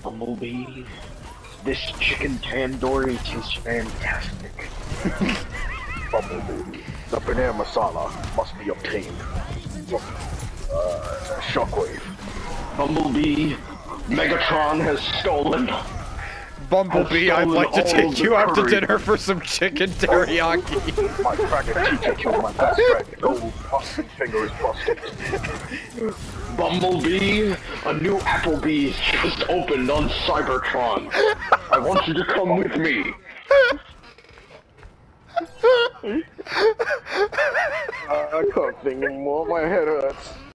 Bumblebee, this chicken tandoori tastes fantastic. Bumblebee, the banana masala must be obtained from Shockwave. Bumblebee, Megatron has stolen. Bumblebee, I'd like to take you out to curry. dinner for some chicken teriyaki. My dragon teacher killed my best friend. Gold busted fingers busted. Bumblebee, a new Applebee's just opened on Cybertron. I want you to come with me. I can't think anymore. My head hurts.